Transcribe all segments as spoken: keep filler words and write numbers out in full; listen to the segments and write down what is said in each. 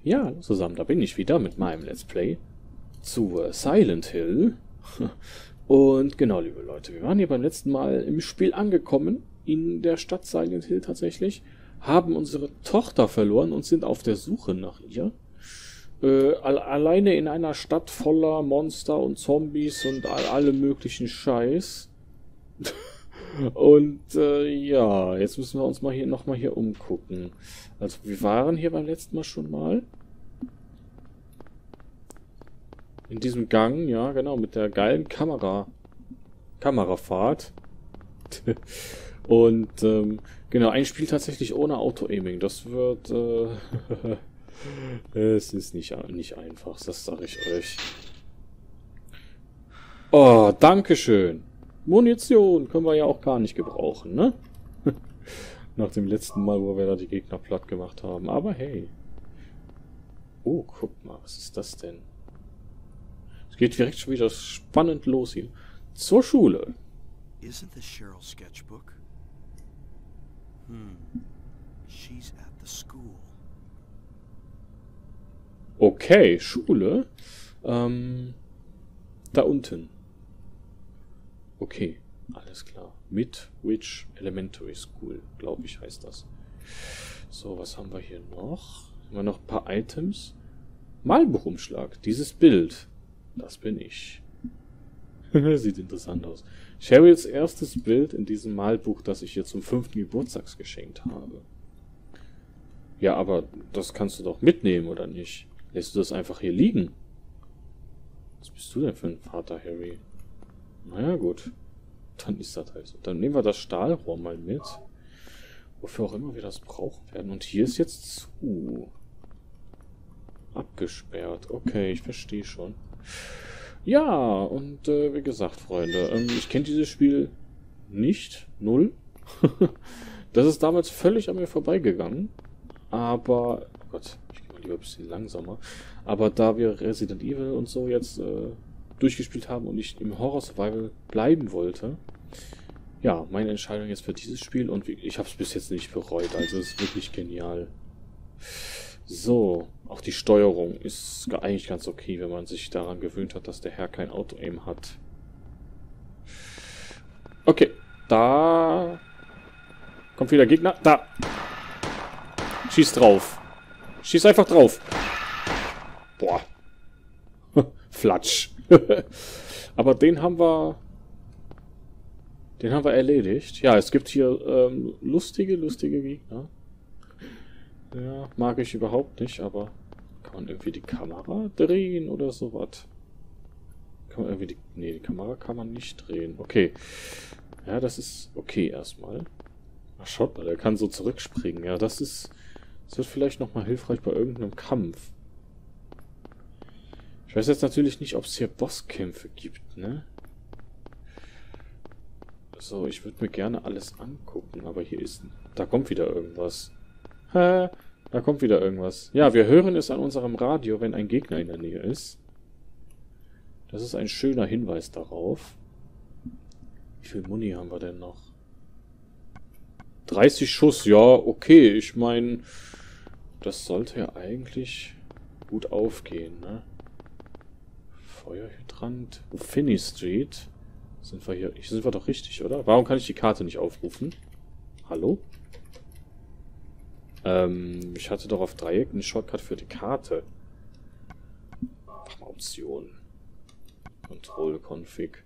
Ja, hallo zusammen, da bin ich wieder mit meinem Let's Play zu äh, Silent Hill. Und genau, liebe Leute, wir waren hier beim letzten Mal im Spiel angekommen, in der Stadt Silent Hill tatsächlich, haben unsere Tochter verloren und sind auf der Suche nach ihr. Äh, alleine in einer Stadt voller Monster und Zombies und all, alle möglichen Scheiß. Und äh, ja, jetzt müssen wir uns mal hier nochmal hier umgucken. Also wir waren hier beim letzten Mal schon mal. In diesem Gang, ja genau, mit der geilen Kamera. Kamerafahrt. Und ähm, genau, ein Spiel tatsächlich ohne Auto-Aiming. Das wird... Äh, es ist nicht, nicht einfach, das sage ich euch. Oh, dankeschön. Munition können wir ja auch gar nicht gebrauchen, ne? Nach dem letzten Mal, wo wir da die Gegner platt gemacht haben. Aber hey. Oh, guck mal, was ist das denn? Es geht direkt schon wieder spannend los hier. Zur Schule. Isn't this Cheryl's sketchbook? Hmm. She's at the school. Okay, Schule. Ähm, da unten. Okay, alles klar. Midwich Elementary School, glaube ich, heißt das. So, was haben wir hier noch? Haben wir noch ein paar Items? Malbuchumschlag. Dieses Bild. Das bin ich. Sieht interessant aus. Cheryls erstes Bild in diesem Malbuch, das ich ihr zum fünften Geburtstag geschenkt habe. Ja, aber das kannst du doch mitnehmen, oder nicht? Lässt du das einfach hier liegen? Was bist du denn für ein Vater, Harry? Naja, gut. Dann ist das halt so. Dann nehmen wir das Stahlrohr mal mit. Wofür auch immer wir das brauchen werden. Und hier ist jetzt zu. Abgesperrt. Okay, ich verstehe schon. Ja, und äh, wie gesagt, Freunde, ähm, ich kenne dieses Spiel nicht. Null. Das ist damals völlig an mir vorbeigegangen. Aber, oh Gott, ich gehe mal lieber ein bisschen langsamer. Aber da wir Resident Evil und so jetzt äh, durchgespielt haben und ich im Horror-Survival bleiben wollte, ja, meine Entscheidung jetzt für dieses Spiel und ich habe es bis jetzt nicht bereut, also es ist wirklich genial. So, auch die Steuerung ist eigentlich ganz okay, wenn man sich daran gewöhnt hat, dass der Herr kein Auto-Aim hat. Okay, da kommt wieder Gegner. Da! Schieß drauf. Schieß einfach drauf. Boah. Flatsch. Aber den haben wir... Den haben wir erledigt. Ja, es gibt hier ähm, lustige, lustige Gegner. Ja, mag ich überhaupt nicht, aber... Kann man irgendwie die Kamera drehen oder sowas? Kann man irgendwie die... Nee, die Kamera kann man nicht drehen. Okay. Ja, das ist okay erstmal. Ach, schaut mal, der kann so zurückspringen. Ja, das ist... Das wird vielleicht nochmal hilfreich bei irgendeinem Kampf. Ich weiß jetzt natürlich nicht, ob es hier Bosskämpfe gibt, ne? So, ich würde mir gerne alles angucken, aber hier ist... Da kommt wieder irgendwas. Hä? Da kommt wieder irgendwas. Ja, wir hören es an unserem Radio, wenn ein Gegner in der Nähe ist. Das ist ein schöner Hinweis darauf. Wie viel Muni haben wir denn noch? dreißig Schuss, ja, okay. Ich meine, das sollte ja eigentlich gut aufgehen, ne? Feuerhydrant. Finney Street. Sind wir hier? Sind wir doch richtig, oder? Warum kann ich die Karte nicht aufrufen? Hallo? Ähm, ich hatte doch auf Dreieck einen Shortcut für die Karte. Mach mal Option. Control-Config.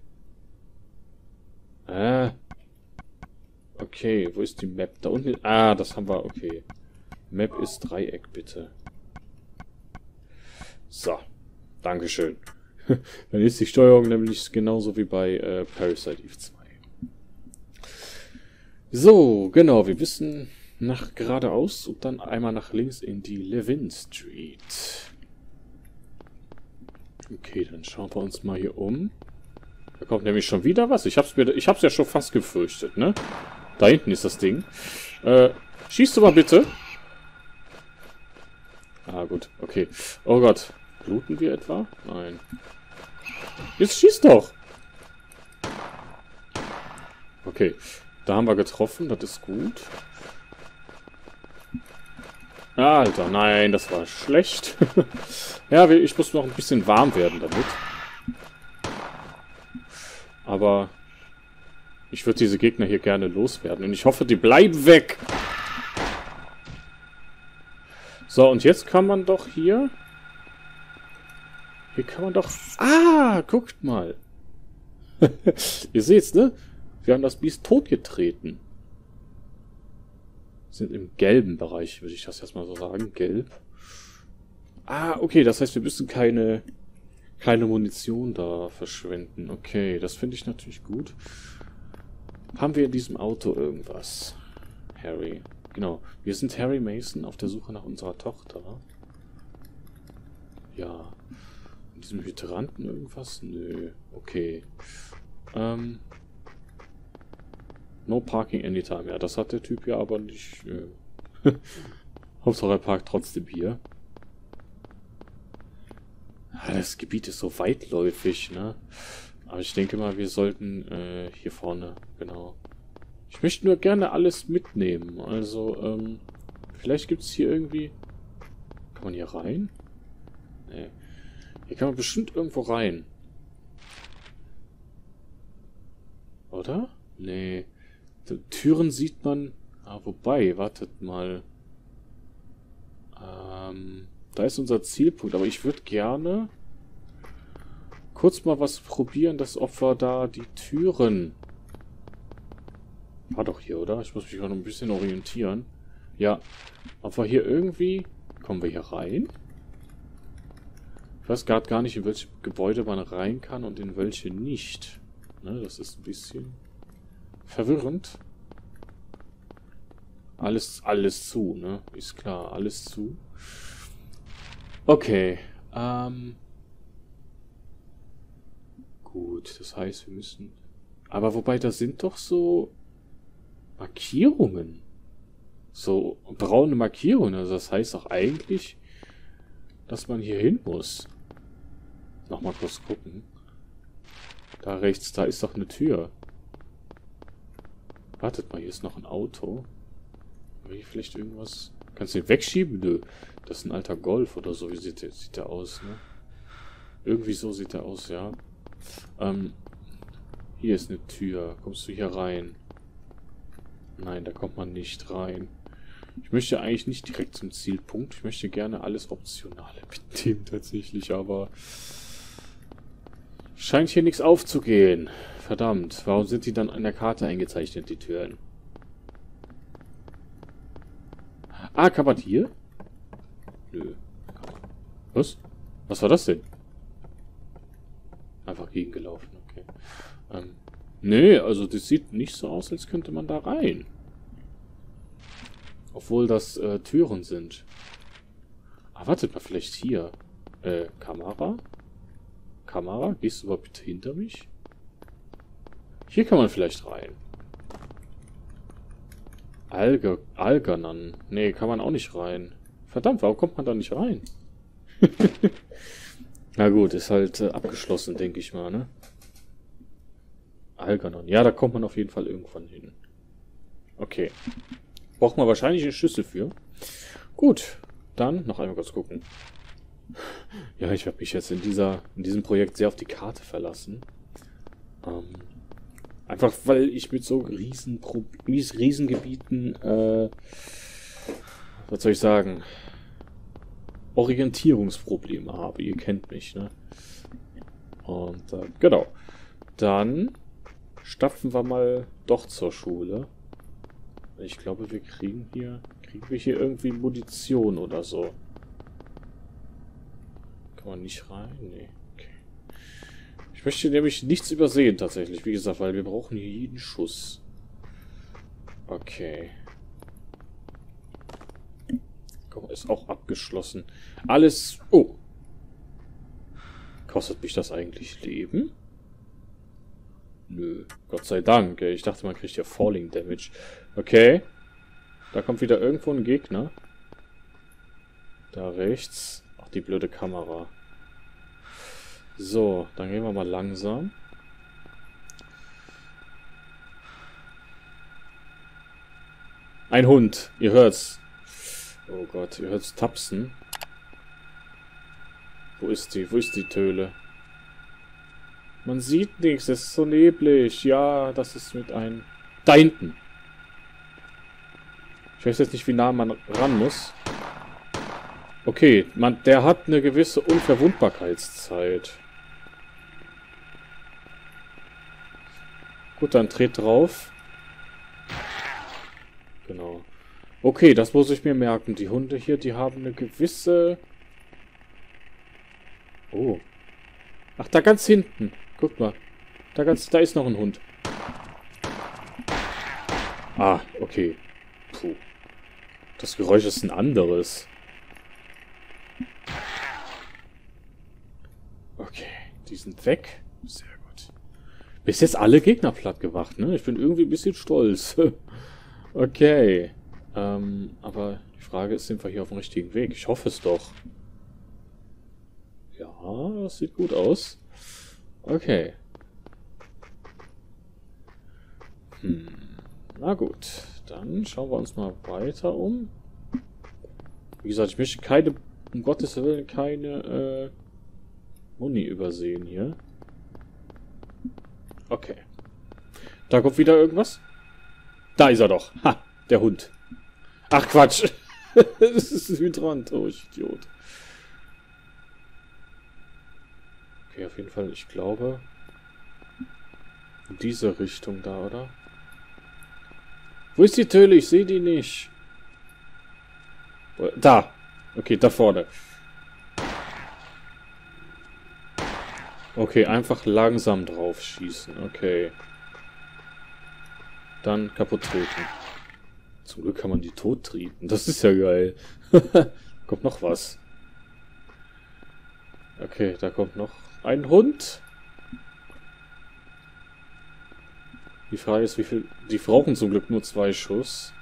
Äh. Okay, wo ist die Map? Da unten. Ah, das haben wir. Okay. Map ist Dreieck, bitte. So. Dankeschön. Dann ist die Steuerung nämlich genauso wie bei äh, Parasite Eve zwei. So, genau. Wir wissen nach geradeaus und dann einmal nach links in die Levin Street. Okay, dann schauen wir uns mal hier um. Da kommt nämlich schon wieder was. Ich hab's mir, ich hab's ja schon fast gefürchtet, ne? Da hinten ist das Ding. Äh, schießt du mal bitte. Ah, gut. Okay. Oh Gott. Bluten wir etwa? Nein. Jetzt schießt doch! Okay. Da haben wir getroffen. Das ist gut. Alter, nein, das war schlecht. Ja, ich muss noch ein bisschen warm werden damit. Aber ich würde diese Gegner hier gerne loswerden. Und ich hoffe, die bleiben weg. So, und jetzt kann man doch hier... Hier kann man doch... Ah, guckt mal. Ihr seht's, ne? Wir haben das Biest totgetreten. Sind im gelben Bereich, würde ich das erstmal so sagen. Gelb. Ah, okay, das heißt, wir müssen keine, keine Munition da verschwenden. Okay, das finde ich natürlich gut. Haben wir in diesem Auto irgendwas? Harry. Genau. Wir sind Harry Mason auf der Suche nach unserer Tochter. Ja. In diesem Hydranten irgendwas? Nö. Okay. Ähm... No parking anytime. Ja, das hat der Typ ja aber nicht. Äh Hauptsache er parkt trotzdem hier. Ja, das Gebiet ist so weitläufig, ne? Aber ich denke mal, wir sollten äh, hier vorne, genau. Ich möchte nur gerne alles mitnehmen. Also, ähm, vielleicht gibt es hier irgendwie... Kann man hier rein? Nee. Hier kann man bestimmt irgendwo rein. Oder? Nee. Türen sieht man... Ah, wobei, wartet mal. Ähm, da ist unser Zielpunkt. Aber ich würde gerne kurz mal was probieren, dass ob wir da die Türen... War doch hier, oder? Ich muss mich auch noch ein bisschen orientieren. Ja. Ob wir hier irgendwie... Kommen wir hier rein? Ich weiß gerade gar nicht, in welche Gebäude man rein kann und in welche nicht. Ne, das ist ein bisschen... verwirrend. Alles, alles zu, ne? Ist klar, alles zu. Okay. Ähm. Gut, das heißt, wir müssen... Aber wobei, da sind doch so Markierungen. So braune Markierungen. Also das heißt doch eigentlich, dass man hier hin muss. Nochmal kurz gucken. Da rechts, da ist doch eine Tür. Wartet mal, hier ist noch ein Auto. Haben wir hier vielleicht irgendwas... Kannst du den wegschieben? Nö. Das ist ein alter Golf oder so. Wie sieht der, sieht der aus, ne? Irgendwie so sieht der aus, ja. Ähm, hier ist eine Tür. Kommst du hier rein? Nein, da kommt man nicht rein. Ich möchte eigentlich nicht direkt zum Zielpunkt. Ich möchte gerne alles Optionale mitnehmen tatsächlich, aber... Scheint hier nichts aufzugehen. Verdammt, warum sind die dann an der Karte eingezeichnet, die Türen? Ah, kann man hier? Nö. Was? Was war das denn? Einfach gegengelaufen, okay. Ähm, nee, also das sieht nicht so aus, als könnte man da rein. Obwohl das äh, Türen sind. Ah, wartet mal, vielleicht hier. Äh, Kamera? Kamera? Gehst du mal bitte hinter mich? Hier kann man vielleicht rein. Alge, Algernon. Nee, kann man auch nicht rein. Verdammt, warum kommt man da nicht rein? Na gut, ist halt äh, abgeschlossen, denke ich mal, ne? Algernon. Ja, da kommt man auf jeden Fall irgendwann hin. Okay. Braucht man wahrscheinlich einen Schlüssel für. Gut, dann noch einmal kurz gucken. Ja, ich habe mich jetzt in dieser in diesem Projekt sehr auf die Karte verlassen. Ähm, einfach weil ich mit so riesen Riesengebieten, äh, was soll ich sagen, Orientierungsprobleme habe. Ihr kennt mich, ne? Und äh, genau. Dann stapfen wir mal doch zur Schule. Ich glaube, wir kriegen hier kriegen wir hier irgendwie Munition oder so. Kann man nicht rein? Nee. Okay. Ich möchte nämlich nichts übersehen tatsächlich, wie gesagt, weil wir brauchen hier jeden Schuss. Okay. Komm, ist auch abgeschlossen. Alles... Oh. Kostet mich das eigentlich Leben? Nö. Gott sei Dank. Ich dachte, man kriegt ja Falling Damage. Okay. Da kommt wieder irgendwo ein Gegner. Da rechts. Ach, die blöde Kamera. So, dann gehen wir mal langsam. Ein Hund. Ihr hört's. Oh Gott, ihr hört's tapsen. Wo ist die? Wo ist die Töle? Man sieht nichts, es ist so neblig. Ja, das ist mit ein... Da hinten! Ich weiß jetzt nicht, wie nah man ran muss. Okay, man, der hat eine gewisse Unverwundbarkeitszeit. Gut, dann dreht drauf. Genau. Okay, das muss ich mir merken. Die Hunde hier, die haben eine gewisse... Oh. Ach, da ganz hinten. Guck mal. Da ganz, da ist noch ein Hund. Ah, okay. Puh. Das Geräusch ist ein anderes. Okay, die sind weg. Sehr gut. Bis jetzt alle Gegner platt gemacht, ne? Ich bin irgendwie ein bisschen stolz. Okay. Ähm, aber die Frage ist, sind wir hier auf dem richtigen Weg? Ich hoffe es doch. Ja, das sieht gut aus. Okay. Hm. Na gut. Dann schauen wir uns mal weiter um. Wie gesagt, ich möchte keine, um Gottes Willen, keine äh, Muni übersehen hier. Okay. Da kommt wieder irgendwas. Da ist er doch. Ha, der Hund. Ach, Quatsch. Das ist ein Hydrant. Oh, ich Idiot. Okay, auf jeden Fall, ich glaube, in diese Richtung da, oder? Wo ist die Töle? Ich sehe die nicht. Da. Okay, da vorne. Okay, einfach langsam drauf schießen. Okay. Dann kaputt treten. Zum Glück kann man die tot treten. Das ist ja geil. Kommt noch was. Okay, da kommt noch ein Hund. Die Frage ist, wie viel... Die brauchen zum Glück nur zwei Schuss.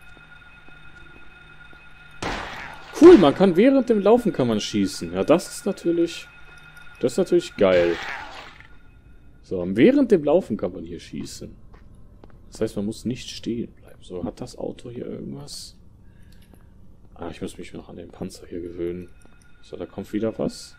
Cool, man kann während dem Laufen kann man schießen. Ja, das ist natürlich... Das ist natürlich geil. So, während dem Laufen kann man hier schießen. Das heißt, man muss nicht stehen bleiben. So, hat das Auto hier irgendwas? Ah, ich muss mich noch an den Panzer hier gewöhnen. So, da kommt wieder was.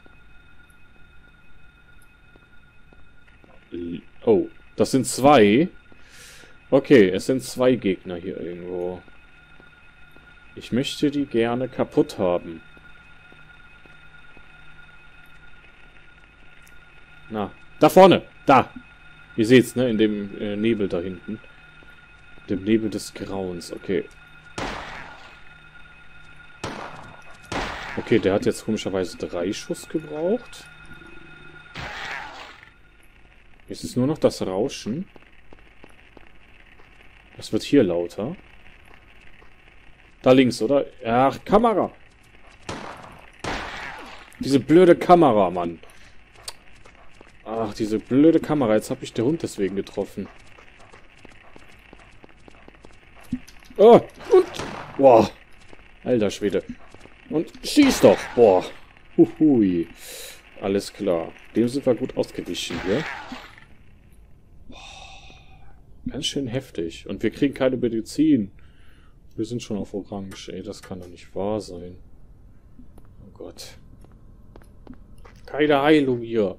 Oh, das sind zwei. Okay, es sind zwei Gegner hier irgendwo. Ich möchte die gerne kaputt haben. Na, da vorne! Da! Ihr seht's, ne? In dem äh, Nebel da hinten. Dem Nebel des Grauens. Okay. Okay, der hat jetzt komischerweise drei Schuss gebraucht. Jetzt ist nur noch das Rauschen. Das wird hier lauter. Da links, oder? Ach, Kamera! Diese blöde Kamera, Mann. Ach, diese blöde Kamera. Jetzt habe ich den Hund deswegen getroffen. Oh, und... Boah. Alter Schwede. Und schieß doch. Boah. Huhui. Alles klar. Dem sind wir gut ausgewichen hier. Ganz schön heftig. Und wir kriegen keine Medizin. Wir sind schon auf Orange. Ey, das kann doch nicht wahr sein. Oh Gott. Keine Heilung hier.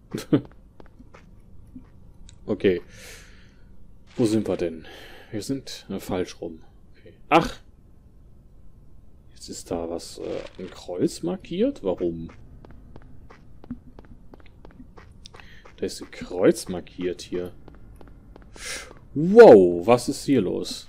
Okay. Wo sind wir denn? Wir sind äh, falsch rum. Okay. Ach! Jetzt ist da was, äh, ein Kreuz markiert? Warum? Da ist ein Kreuz markiert hier. Wow, was ist hier los?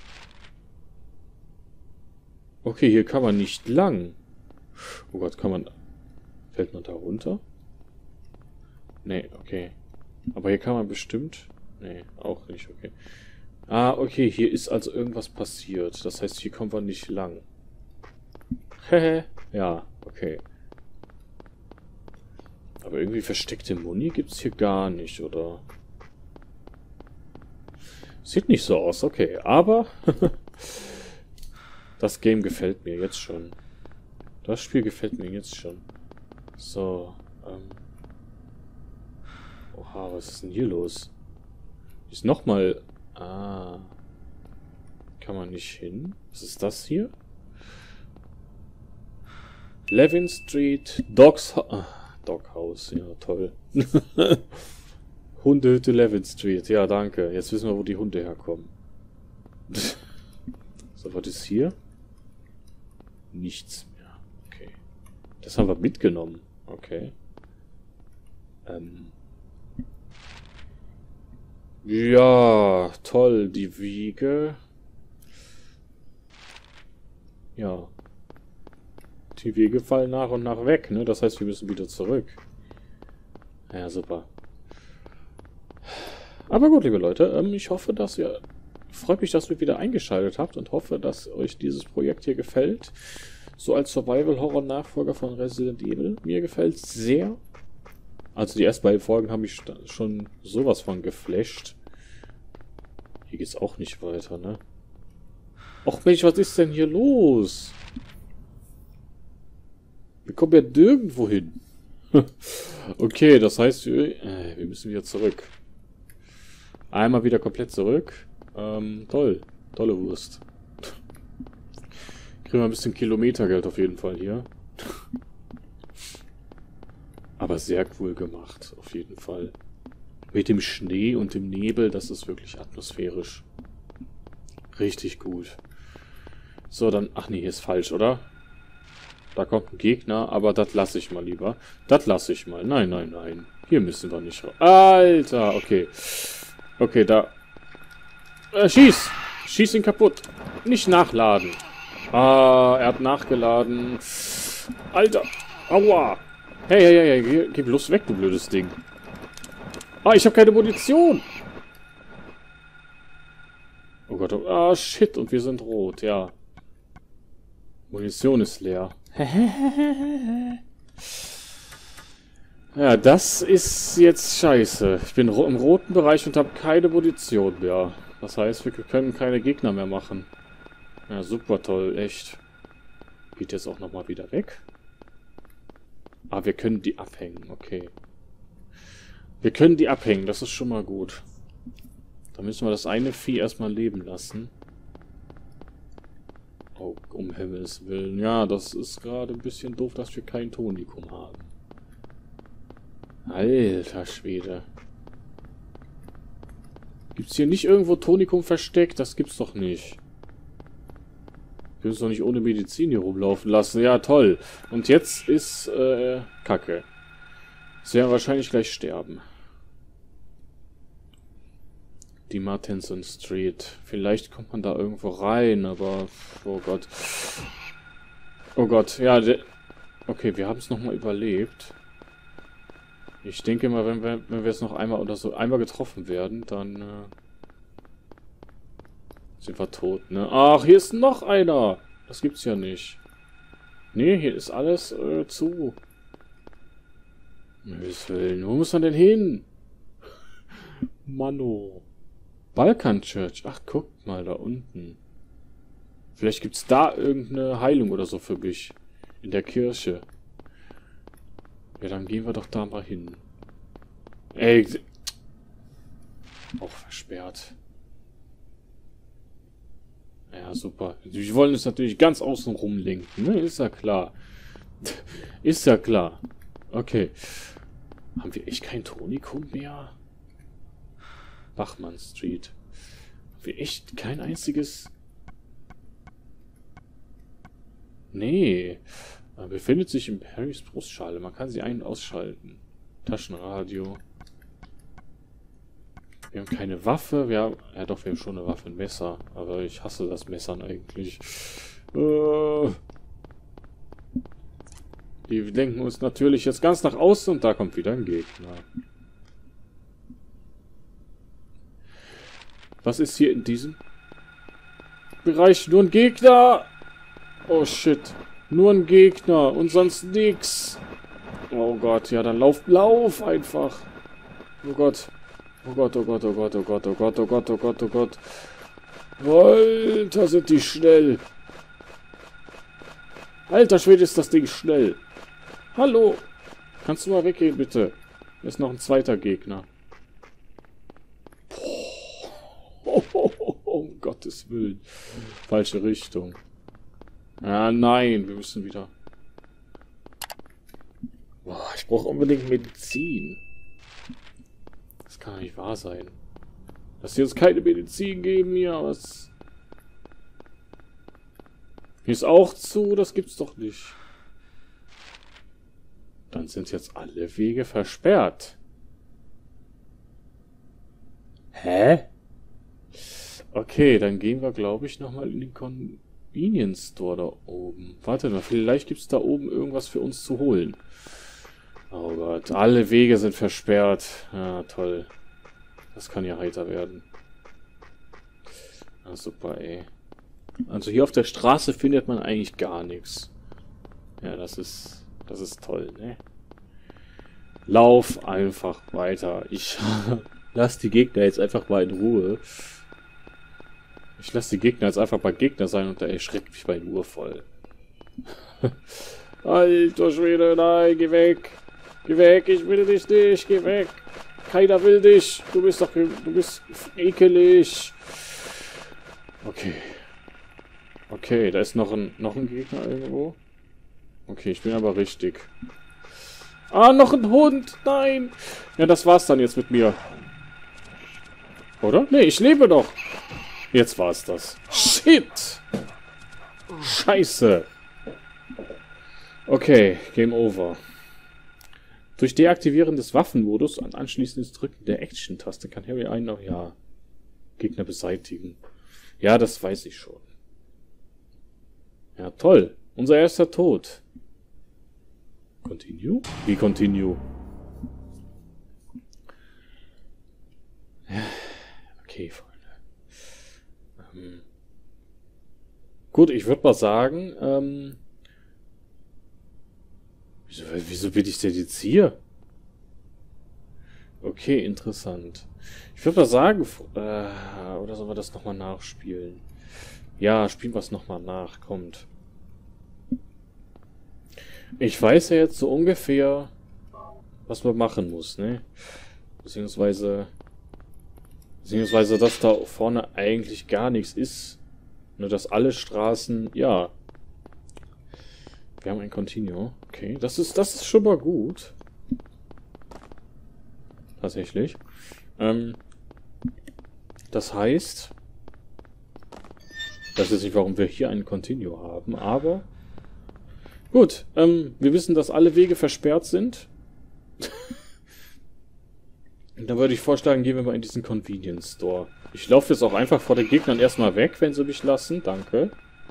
Okay, hier kann man nicht lang. Oh Gott, kann man... Fällt man da runter? Nee, okay. Aber hier kann man bestimmt... Nee, auch nicht, okay. Ah, okay, hier ist also irgendwas passiert. Das heißt, hier kommen wir nicht lang. Hehe. Ja, okay. Aber irgendwie versteckte Muni gibt's hier gar nicht, oder? Sieht nicht so aus, okay. Aber das Game gefällt mir jetzt schon. Das Spiel gefällt mir jetzt schon. So, ähm... Oha, was ist denn hier los? Ist nochmal... Ah... Kann man nicht hin? Was ist das hier? Levin Street, Dogs... Ha Doghouse, ja, toll. Hundehütte Levin Street, ja, danke. Jetzt wissen wir, wo die Hunde herkommen. So, was ist hier? Nichts mehr. Okay. Das haben wir mitgenommen. Okay. Ähm. Ja, toll. Die Wiege. Ja. Die Wege fallen nach und nach weg, ne? Das heißt, wir müssen wieder zurück. Ja, super. Aber gut, liebe Leute, ähm, ich hoffe, dass ihr... Freut mich, dass ihr wieder eingeschaltet habt und hoffe, dass euch dieses Projekt hier gefällt. So als Survival-Horror-Nachfolger von Resident Evil. Mir gefällt es sehr. Also die ersten beiden Folgen haben mich schon sowas von geflasht. Hier geht's auch nicht weiter, ne? Och Mensch, was ist denn hier los? Wir kommen ja nirgendwo hin. Okay, das heißt, wir, äh, wir müssen wieder zurück. Einmal wieder komplett zurück. Ähm, toll. Tolle Wurst. Kriegen wir ein bisschen Kilometergeld auf jeden Fall hier. Aber sehr cool gemacht, auf jeden Fall. Mit dem Schnee und dem Nebel, das ist wirklich atmosphärisch. Richtig gut. So, dann... Ach nee, hier ist falsch, oder? Da kommt ein Gegner, aber das lasse ich mal lieber. Das lasse ich mal. Nein, nein, nein. Hier müssen wir nicht raus. Alter, okay. Okay, da... Äh, schieß! Schieß ihn kaputt. Nicht nachladen. Ah, er hat nachgeladen. Alter. Aua. Hey, hey, hey, hey. Geh bloß weg, du blödes Ding. Ah, ich habe keine Munition. Oh Gott. Oh, ah, shit. Und wir sind rot, ja. Munition ist leer. Ja, das ist jetzt scheiße. Ich bin im roten Bereich und habe keine Munition mehr. Das heißt, wir können keine Gegner mehr machen. Ja, super toll, echt. Geht jetzt auch nochmal wieder weg? Ah, wir können die abhängen, okay. Wir können die abhängen, das ist schon mal gut. Da müssen wir das eine Vieh erstmal leben lassen. Oh, um Himmels Willen. Ja, das ist gerade ein bisschen doof, dass wir kein Tonikum haben. Alter Schwede. Gibt's hier nicht irgendwo Tonikum versteckt? Das gibt's doch nicht. Wir können es doch nicht ohne Medizin hier rumlaufen lassen. Ja, toll. Und jetzt ist, äh, Kacke. Sie werden wahrscheinlich gleich sterben. Die Martinson Street. Vielleicht kommt man da irgendwo rein, aber... Oh Gott. Oh Gott, ja, der... Okay, wir haben es nochmal überlebt. Ich denke mal, wenn wir, wenn wir jetzt noch einmal oder so einmal getroffen werden, dann äh, sind wir tot, ne? Ach, hier ist noch einer! Das gibt's ja nicht. Nee, hier ist alles äh, zu. Willen. Wo muss man denn hin? Mano. Balkan Church. Ach, guckt mal da unten. Vielleicht gibt's da irgendeine Heilung oder so für mich. In der Kirche. Ja, dann gehen wir doch da mal hin. Ey. Auch versperrt. Ja, super. Wir wollen es natürlich ganz außen rum lenken, ne? Ist ja klar. Ist ja klar. Okay. Haben wir echt kein Tonikum mehr? Bachmann Street. Haben wir echt kein einziges... Nee. Er befindet sich in Harrys Brustschale. Man kann sie ein- und ausschalten. Taschenradio. Wir haben keine Waffe. Wir haben... Ja doch, wir haben schon eine Waffe, ein Messer. Aber ich hasse das Messern eigentlich. Äh... Die lenken uns natürlich jetzt ganz nach außen und da kommt wieder ein Gegner. Was ist hier in diesem Bereich? Nur ein Gegner! Oh shit. Nur ein Gegner und sonst nix. Oh Gott, ja, dann lauf, lauf einfach. Oh Gott. Oh Gott, oh Gott, oh Gott, oh Gott, oh Gott, oh Gott, oh Gott, oh Gott. Alter, sind die schnell. Alter Schwede, ist das Ding schnell. Hallo. Kannst du mal weggehen, bitte? Da ist noch ein zweiter Gegner. Oh, oh, oh, oh, um Gottes Willen. Falsche Richtung. Ah, nein, wir müssen wieder... brauche unbedingt Medizin. Das kann doch nicht wahr sein. Dass sie uns keine Medizin geben hier, was... Hier ist auch zu, das gibt's doch nicht. Dann sind jetzt alle Wege versperrt. Hä? Okay, dann gehen wir, glaube ich, nochmal in den Convenience Store da oben. Warte mal, vielleicht gibt es da oben irgendwas für uns zu holen. Oh Gott, alle Wege sind versperrt. Ja, toll. Das kann ja heiter werden. Ah, super, ey. Also hier auf der Straße findet man eigentlich gar nichts. Ja, das ist... Das ist toll, ne? Lauf einfach weiter. Ich lass die Gegner jetzt einfach mal in Ruhe. Ich lasse die Gegner jetzt einfach mal Gegner sein und da erschreckt mich mein Uhr voll. Alter Schwede, nein, geh weg. Geh weg, ich will dich nicht, geh weg. Keiner will dich. Du bist doch, du bist ekelig. Okay. Okay, da ist noch ein, noch ein Gegner irgendwo. Okay, ich bin aber richtig. Ah, noch ein Hund! Nein! Ja, das war's dann jetzt mit mir. Oder? Nee, ich lebe doch. Jetzt war's das. Shit! Scheiße! Okay, Game Over. Durch Deaktivieren des Waffenmodus und anschließendes Drücken der Action-Taste kann Harry einen noch, ja, Gegner beseitigen. Ja, das weiß ich schon. Ja, toll. Unser erster Tod. Continue? Wie Continue? Okay, Freunde. Ähm. Gut, ich würde mal sagen, ähm... Wieso, wieso bin ich denn jetzt hier? Okay, interessant. Ich würde mal sagen, äh, oder sollen wir das nochmal nachspielen? Ja, spielen wir es nochmal nach, kommt. Ich weiß ja jetzt so ungefähr, was man machen muss, ne? Beziehungsweise, beziehungsweise, dass da vorne eigentlich gar nichts ist. Nur, dass alle Straßen, ja. Wir haben ein Continue. Okay, das ist, das ist schon mal gut. Tatsächlich. Ähm, das heißt, ich weiß jetzt nicht, warum wir hier einen Continue haben, aber gut, ähm, wir wissen, dass alle Wege versperrt sind. Und dann würde ich vorschlagen, gehen wir mal in diesen Convenience Store. Ich laufe jetzt auch einfach vor den Gegnern erstmal weg, wenn sie mich lassen. Danke.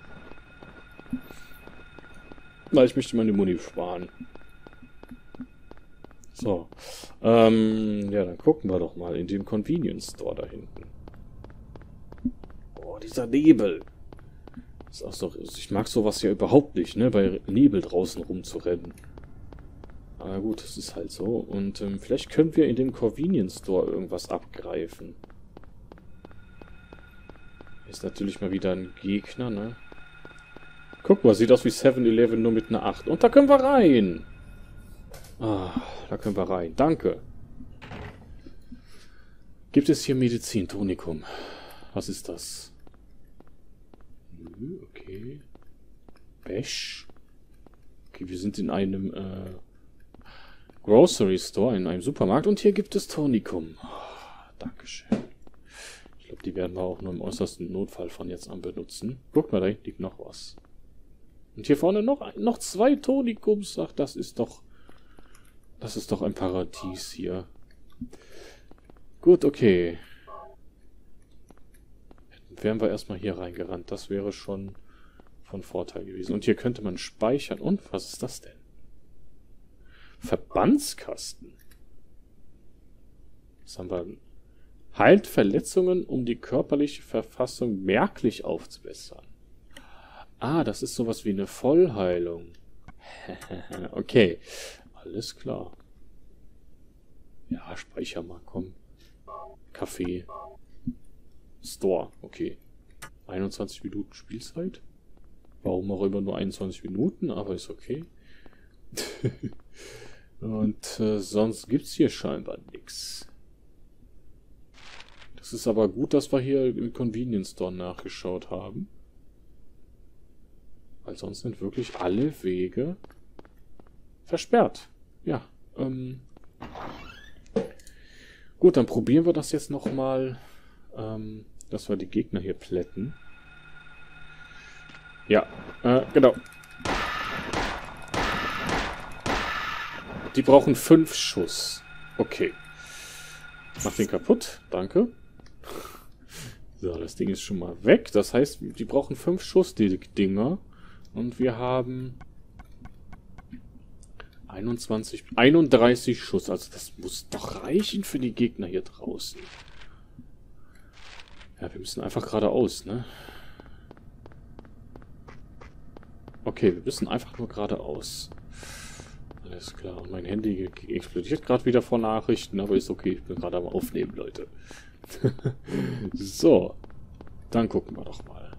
Weil ich möchte meine Muni sparen. So. Ähm, ja, dann gucken wir doch mal in dem Convenience Store da hinten. Oh, dieser Nebel. Das ist auch so, ich mag sowas ja überhaupt nicht, ne? Bei Nebel draußen rumzurennen. Aber gut, das ist halt so. Und ähm, vielleicht können wir in dem Convenience Store irgendwas abgreifen. Ist natürlich mal wieder ein Gegner, ne? Guck mal, sieht aus wie seven eleven nur mit einer acht. Und da können wir rein. Ah, da können wir rein. Danke. Gibt es hier Medizin, Tonikum? Was ist das? Okay. Besch. Okay, wir sind in einem äh, Grocery Store, in einem Supermarkt. Und hier gibt es Tonikum. Oh, Dankeschön. Ich glaube, die werden wir auch nur im äußersten Notfall von jetzt an benutzen. Guck mal, da hinten liegt noch was. Und hier vorne noch, noch zwei Tonikums. Ach, das ist doch... Das ist doch ein Paradies hier. Gut, okay. Wären wir erstmal hier reingerannt. Das wäre schon von Vorteil gewesen. Und hier könnte man speichern. Und, was ist das denn? Verbandskasten. Was haben wir? Heilt Verletzungen, um die körperliche Verfassung merklich aufzubessern. Ah, das ist sowas wie eine Vollheilung. Okay, alles klar. Ja, speicher mal, komm. Kaffee. Store, okay. einundzwanzig Minuten Spielzeit. Warum auch immer nur einundzwanzig Minuten, aber ist okay. Und äh, sonst gibt's hier scheinbar nichts. Das ist aber gut, dass wir hier im Convenience Store nachgeschaut haben. Weil sonst sind wirklich alle Wege versperrt. Ja, Ähm Gut, dann probieren wir das jetzt nochmal, ähm, dass wir die Gegner hier plätten. Ja, äh, genau. Die brauchen fünf Schuss. Okay. Mach den kaputt. Danke. So, das Ding ist schon mal weg. Das heißt, die brauchen fünf Schuss, die Dinger. Und wir haben einundzwanzig, einunddreißig Schuss. Also das muss doch reichen für die Gegner hier draußen. Ja, wir müssen einfach geradeaus, ne? Okay, wir müssen einfach nur geradeaus. Alles klar. Und mein Handy explodiert gerade wieder vor Nachrichten, aber ist okay. Ich bin gerade am Aufnehmen, Leute. So. Dann gucken wir doch mal.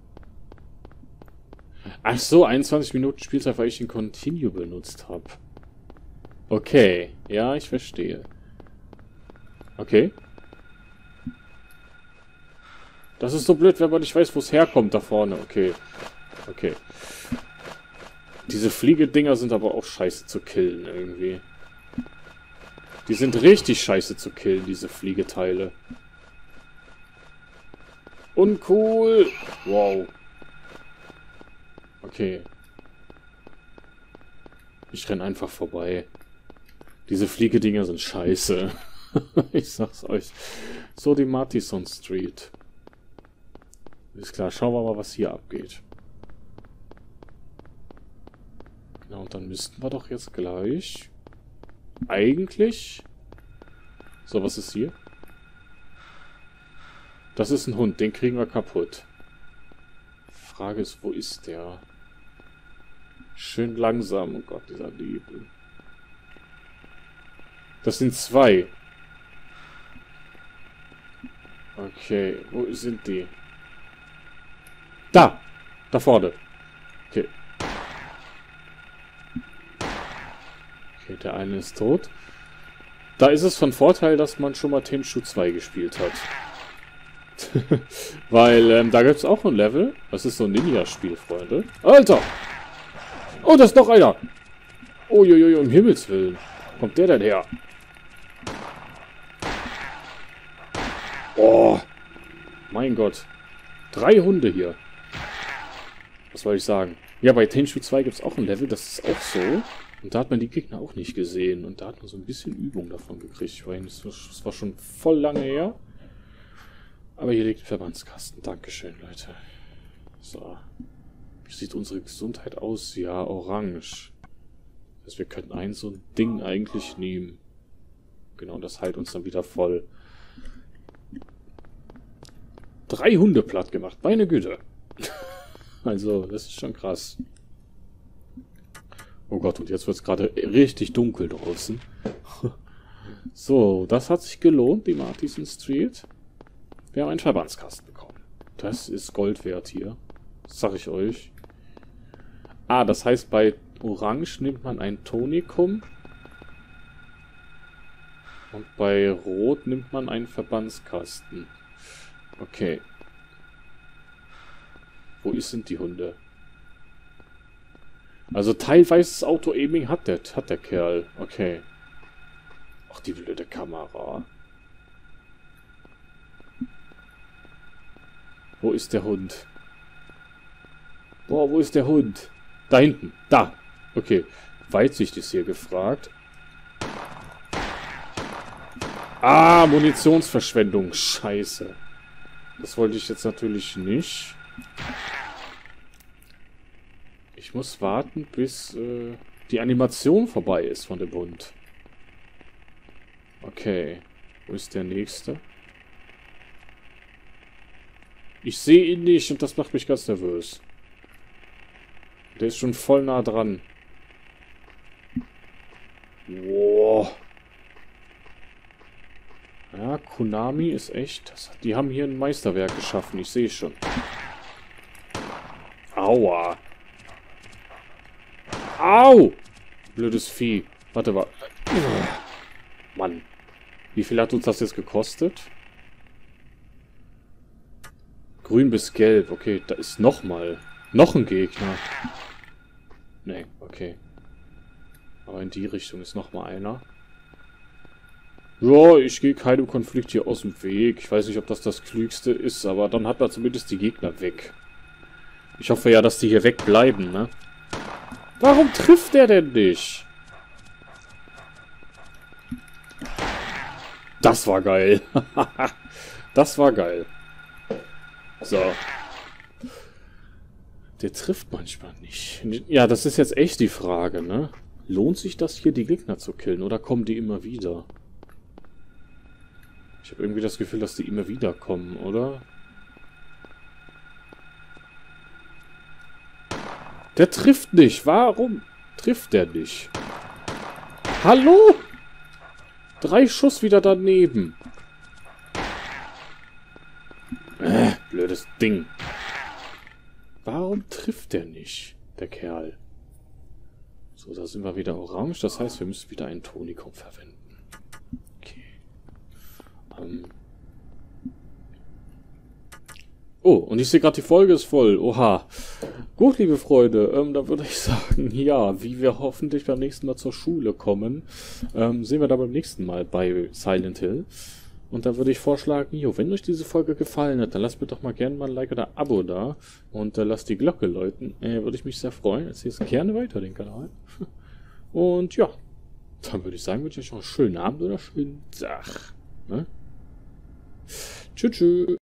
Ach so, einundzwanzig Minuten Spielzeit, weil ich den Continue benutzt habe. Okay. Ja, ich verstehe. Okay. Das ist so blöd, wenn man nicht weiß, wo es herkommt da vorne. Okay. Okay. Diese Fliegedinger sind aber auch scheiße zu killen irgendwie. Die sind richtig scheiße zu killen, diese Fliegeteile. Uncool. Wow. Okay. Ich renn einfach vorbei. Diese Fliegedinger sind scheiße. Ich sag's euch. So, die Martison Street. Ist klar, schauen wir mal, was hier abgeht. Genau, und dann müssten wir doch jetzt gleich... Eigentlich... So, was ist hier? Das ist ein Hund, den kriegen wir kaputt. Frage ist, wo ist der? Schön langsam, oh Gott, dieser Nebel. Das sind zwei. Okay, wo sind die? Da! Da vorne. Okay. Okay, der eine ist tot. Da ist es von Vorteil, dass man schon mal Tenchu zwei gespielt hat. Weil, ähm, da gibt es auch ein Level. Das ist so ein Ninja-Spiel, Freunde. Alter! Oh, da ist noch einer! Uiuiui, um Himmels Willen. Wo kommt der denn her? Oh! Mein Gott. Drei Hunde hier. Was wollte ich sagen? Ja, bei Tenchu zwei gibt es auch ein Level, das ist auch so. Und da hat man die Gegner auch nicht gesehen. Und da hat man so ein bisschen Übung davon gekriegt. Weil das war schon voll lange her. Aber hier liegt ein Verbandskasten. Dankeschön, Leute. So. Wie sieht unsere Gesundheit aus? Ja, orange. Das heißt, wir könnten ein so ein Ding eigentlich nehmen. Genau, das heilt uns dann wieder voll. Drei Hunde platt gemacht. Meine Güte. Also, das ist schon krass. Oh Gott, und jetzt wird es gerade richtig dunkel draußen. So, das hat sich gelohnt, die Martison Street. Wir haben einen Verbandskasten bekommen. Das ist Gold wert hier. Das sag ich euch. Ah, das heißt, bei Orange nimmt man ein Tonikum. Und bei Rot nimmt man einen Verbandskasten. Okay. Wo ist, sind die Hunde? Also teilweise Auto-Aiming hat der, hat der Kerl. Okay. Ach, die blöde Kamera. Wo ist der Hund? Boah, wo ist der Hund? Da hinten. Da. Okay. Weitsicht ist hier gefragt. Ah, Munitionsverschwendung. Scheiße. Das wollte ich jetzt natürlich nicht. Ich muss warten, bis äh, die Animation vorbei ist von dem Hund. Okay. Wo ist der nächste? Ich sehe ihn nicht und das macht mich ganz nervös. Der ist schon voll nah dran. Wow. Ja, Konami ist echt... Die haben hier ein Meisterwerk geschaffen, ich sehe schon. Aua. Au! Blödes Vieh. Warte mal. Mann. Wie viel hat uns das jetzt gekostet? Grün bis gelb. Okay, da ist noch mal. Noch ein Gegner. Nee, okay. Aber in die Richtung ist nochmal einer. Ja, ich gehe keinem Konflikt hier aus dem Weg. Ich weiß nicht, ob das das Klügste ist, aber dann hat man zumindest die Gegner weg. Ich hoffe ja, dass die hier wegbleiben, ne? Warum trifft der denn nicht? Das war geil. Das war geil. So. Der trifft manchmal nicht. Ja, das ist jetzt echt die Frage, ne? Lohnt sich das hier, die Gegner zu killen, oder kommen die immer wieder? Ich habe irgendwie das Gefühl, dass die immer wieder kommen, oder? Der trifft nicht. Warum trifft der nicht? Hallo? Drei Schuss wieder daneben. Äh, blödes Ding. Warum trifft der nicht, der Kerl? So, da sind wir wieder orange. Das heißt, wir müssen wieder einen Tonikum verwenden. Okay. Ähm. Oh, und ich sehe gerade, die Folge ist voll. Oha. Gut, liebe Freunde, ähm, da würde ich sagen, ja, wie wir hoffentlich beim nächsten Mal zur Schule kommen, ähm, sehen wir da beim nächsten Mal bei Silent Hill. Und da würde ich vorschlagen, jo, wenn euch diese Folge gefallen hat, dann lasst mir doch mal gerne mal ein Like oder ein Abo da. Und äh, lasst die Glocke läuten. Äh, würde ich mich sehr freuen. Erzählt gerne weiter den Kanal. Und ja, dann würde ich sagen, wünsche ich euch noch einen schönen Abend oder einen schönen Tag. Ne? Tschüss, tschüss.